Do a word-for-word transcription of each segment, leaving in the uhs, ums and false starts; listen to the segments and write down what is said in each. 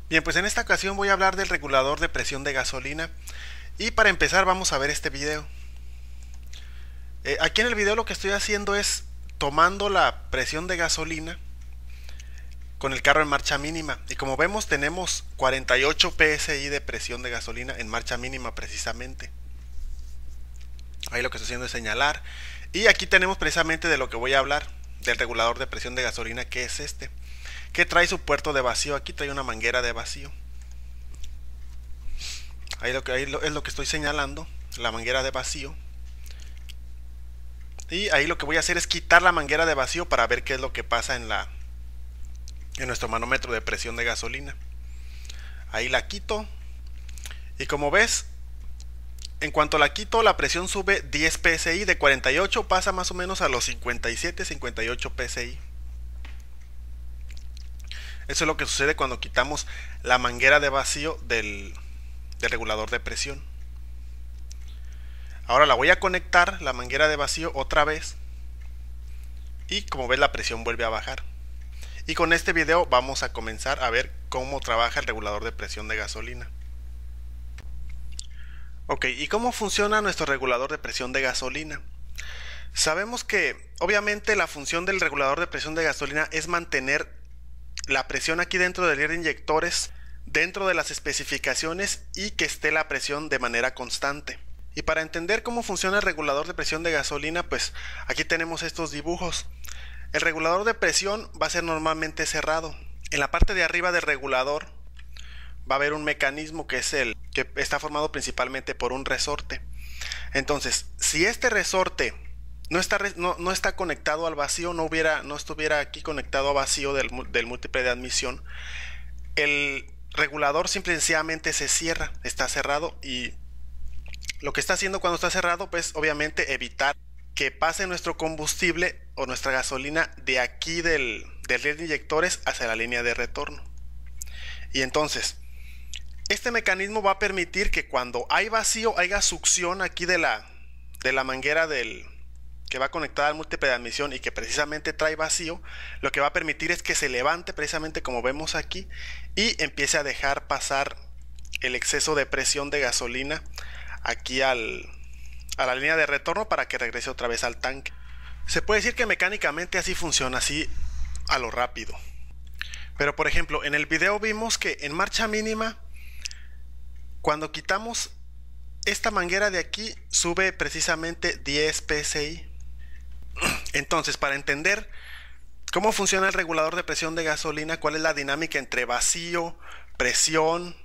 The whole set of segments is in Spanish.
Bien, pues en esta ocasión voy a hablar del regulador de presión de gasolina y para empezar vamos a ver este video. Eh, aquí en el video lo que estoy haciendo es tomando la presión de gasolina con el carro en marcha mínima y como vemos tenemos cuarenta y ocho P S I de presión de gasolina en marcha mínima precisamente. Ahí lo que estoy haciendo es señalar y aquí tenemos precisamente de lo que voy a hablar, del regulador de presión de gasolina, que es este, que trae su puerto de vacío. Aquí trae una manguera de vacío. Ahí, lo que, ahí lo, es lo que estoy señalando, la manguera de vacío. Y ahí lo que voy a hacer es quitar la manguera de vacío para ver qué es lo que pasa en la en nuestro manómetro de presión de gasolina. Ahí la quito y como ves, en cuanto la quito, la presión sube diez P S I, de cuarenta y ocho pasa más o menos a los cincuenta y siete, cincuenta y ocho P S I. Eso es lo que sucede cuando quitamos la manguera de vacío del, del regulador de presión. Ahora la voy a conectar, la manguera de vacío, otra vez. Y como ves, la presión vuelve a bajar. Y con este video vamos a comenzar a ver cómo trabaja el regulador de presión de gasolina. Ok, ¿y cómo funciona nuestro regulador de presión de gasolina? Sabemos que obviamente la función del regulador de presión de gasolina es mantener la presión aquí dentro del aire de inyectores dentro de las especificaciones y que esté la presión de manera constante. Y para entender cómo funciona el regulador de presión de gasolina, pues aquí tenemos estos dibujos. El regulador de presión va a ser normalmente cerrado. En la parte de arriba del regulador va a haber un mecanismo que es el que está formado principalmente por un resorte. Entonces, si este resorte no está, no, no está conectado al vacío, no, hubiera, no estuviera aquí conectado a vacío del, del múltiple de admisión, el regulador simple y sencillamente se cierra, está cerrado, y lo que está haciendo cuando está cerrado, pues obviamente evitar que pase nuestro combustible o nuestra gasolina de aquí del, del riel de inyectores hacia la línea de retorno. Y entonces, este mecanismo va a permitir que cuando hay vacío haya succión aquí de la, de la manguera del, que va conectada al múltiple de admisión y que precisamente trae vacío. Lo que va a permitir es que se levante precisamente como vemos aquí y empiece a dejar pasar el exceso de presión de gasolina aquí al, a la línea de retorno para que regrese otra vez al tanque. Se puede decir que mecánicamente así funciona, así a lo rápido. Pero por ejemplo, en el video vimos que en marcha mínima, cuando quitamos esta manguera de aquí, sube precisamente diez P S I. Entonces, para entender cómo funciona el regulador de presión de gasolina, cuál es la dinámica entre vacío, presión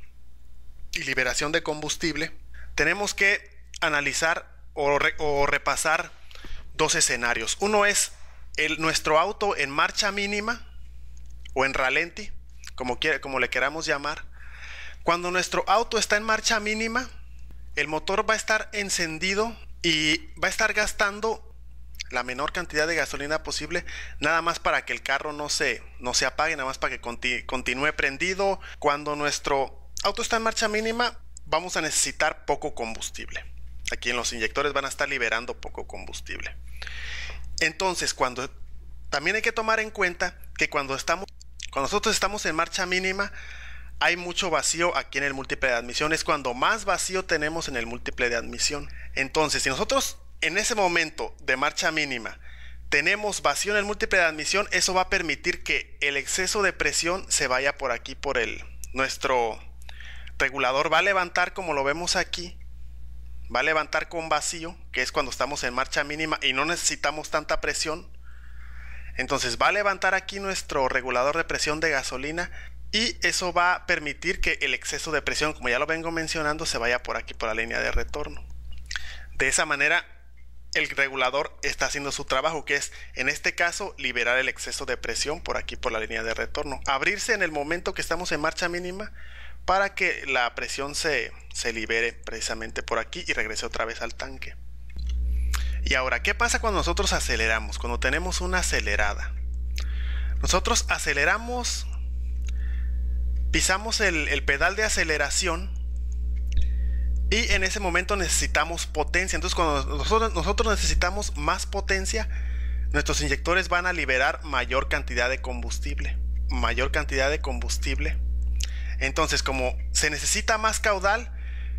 y liberación de combustible, tenemos que analizar o, re, o repasar dos escenarios. Uno es el, nuestro auto en marcha mínima o en ralenti, como, quiera, como le queramos llamar. Cuando nuestro auto está en marcha mínima, el motor va a estar encendido y va a estar gastando la menor cantidad de gasolina posible, nada más para que el carro no se, no se apague, nada más para que continu, continúe prendido. Cuando nuestro auto está en marcha mínima, vamos a necesitar poco combustible. Aquí en los inyectores van a estar liberando poco combustible. Entonces, cuando también hay que tomar en cuenta que cuando estamos, cuando nosotros estamos en marcha mínima, hay mucho vacío aquí en el múltiple de admisión. Es cuando más vacío tenemos en el múltiple de admisión. Entonces, si nosotros en ese momento de marcha mínima tenemos vacío en el múltiple de admisión, eso va a permitir que el exceso de presión se vaya por aquí, por el nuestro regulador va a levantar, como lo vemos aquí, va a levantar con vacío, que es cuando estamos en marcha mínima y no necesitamos tanta presión. Entonces va a levantar aquí nuestro regulador de presión de gasolina y eso va a permitir que el exceso de presión, como ya lo vengo mencionando, se vaya por aquí, por la línea de retorno. De esa manera el regulador está haciendo su trabajo, que es en este caso liberar el exceso de presión por aquí, por la línea de retorno, abrirse en el momento que estamos en marcha mínima para que la presión se, se libere precisamente por aquí y regrese otra vez al tanque. Y ahora, ¿qué pasa cuando nosotros aceleramos? Cuando tenemos una acelerada, nosotros aceleramos, pisamos el, el pedal de aceleración y en ese momento necesitamos potencia. Entonces cuando nosotros, nosotros necesitamos más potencia, nuestros inyectores van a liberar mayor cantidad de combustible. Mayor cantidad de combustible. Entonces, como se necesita más caudal,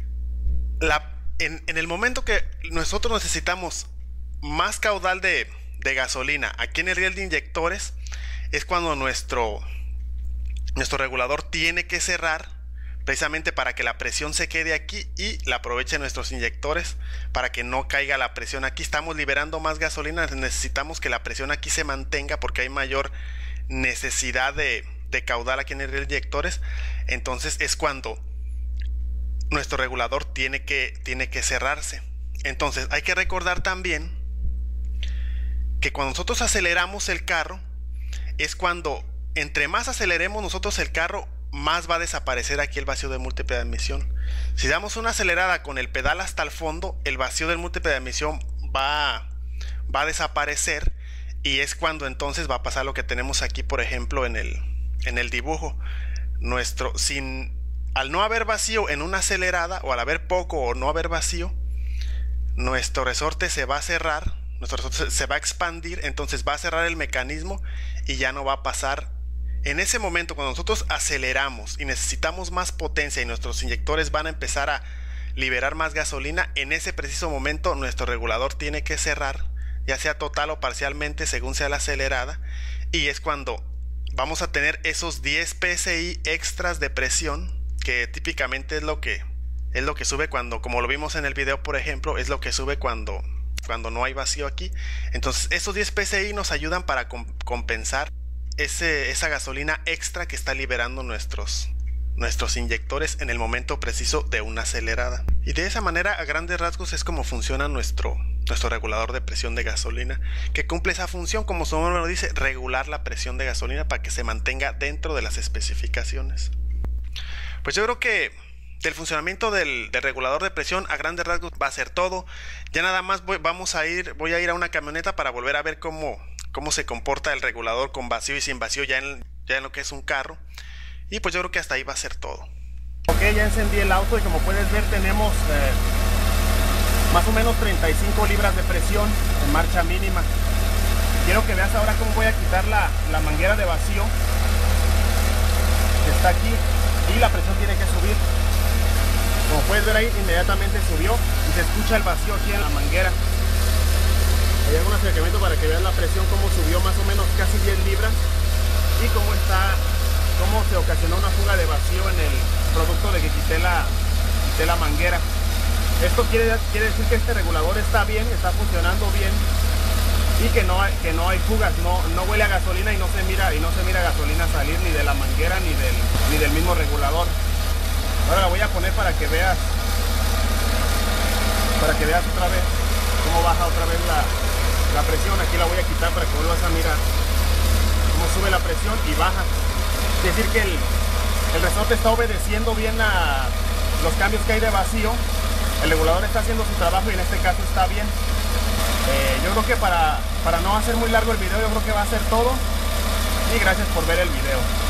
la, en, en el momento que nosotros necesitamos más caudal de, de gasolina aquí en el riel de inyectores, es cuando nuestro, nuestro regulador tiene que cerrar, precisamente para que la presión se quede aquí y la aprovechen nuestros inyectores para que no caiga la presión aquí. Estamos liberando más gasolina, necesitamos que la presión aquí se mantenga porque hay mayor necesidad de, de caudal aquí en el riel de inyectores. Entonces es cuando nuestro regulador tiene que, tiene que cerrarse. Entonces hay que recordar también que cuando nosotros aceleramos el carro, es cuando entre más aceleremos nosotros el carro, más va a desaparecer aquí el vacío de múltiple de admisión. Si damos una acelerada con el pedal hasta el fondo, el vacío del múltiple de admisión va, va a desaparecer, y es cuando entonces va a pasar lo que tenemos aquí, por ejemplo, en el, en el dibujo. Nuestro, sin, al no haber vacío en una acelerada, o al haber poco o no haber vacío, nuestro resorte se va a cerrar, nuestro resorte se va a expandir, entonces va a cerrar el mecanismo y ya no va a pasar. En ese momento, cuando nosotros aceleramos y necesitamos más potencia y nuestros inyectores van a empezar a liberar más gasolina, en ese preciso momento nuestro regulador tiene que cerrar, ya sea total o parcialmente según sea la acelerada, y es cuando vamos a tener esos diez P S I extras de presión, que típicamente es lo que, es lo que sube cuando, como lo vimos en el video por ejemplo, es lo que sube cuando, cuando no hay vacío aquí. Entonces esos diez P S I nos ayudan para comp compensar Ese, esa gasolina extra que está liberando nuestros, nuestros inyectores en el momento preciso de una acelerada. Y de esa manera, a grandes rasgos, es como funciona nuestro, nuestro regulador de presión de gasolina, que cumple esa función, como su nombre lo dice, regular la presión de gasolina para que se mantenga dentro de las especificaciones. Pues yo creo que del funcionamiento del, del regulador de presión a grandes rasgos va a ser todo. Ya nada más voy, vamos a ir, voy a ir a una camioneta para volver a ver cómo cómo se comporta el regulador con vacío y sin vacío ya en, ya en lo que es un carro. Y pues yo creo que hasta ahí va a ser todo. Ok, ya encendí el auto y como puedes ver tenemos eh, más o menos treinta y cinco libras de presión en marcha mínima. Quiero que veas ahora cómo voy a quitar la, la manguera de vacío que está aquí, y la presión tiene que subir. Como puedes ver ahí, inmediatamente subió y se escucha el vacío aquí en la manguera. Hay algún acercamiento para que vean la presión, cómo subió más o menos casi diez libras, y cómo está, cómo se ocasionó una fuga de vacío en el producto de que quité la, quité la manguera. Esto quiere, quiere decir que este regulador está bien, está funcionando bien, y que no hay, que no hay fugas, no, no huele a gasolina y no se mira y no se mira gasolina salir ni de la manguera ni del, ni del mismo regulador. Ahora la voy a poner para que veas, para que veas otra vez cómo baja otra vez la La presión. Aquí la voy a quitar para que vuelvas a mirar cómo sube la presión y baja. Es decir que el, el resorte está obedeciendo bien a los cambios que hay de vacío. El regulador está haciendo su trabajo y en este caso está bien. Eh, yo creo que para, para no hacer muy largo el video, yo creo que va a ser todo. Y gracias por ver el video.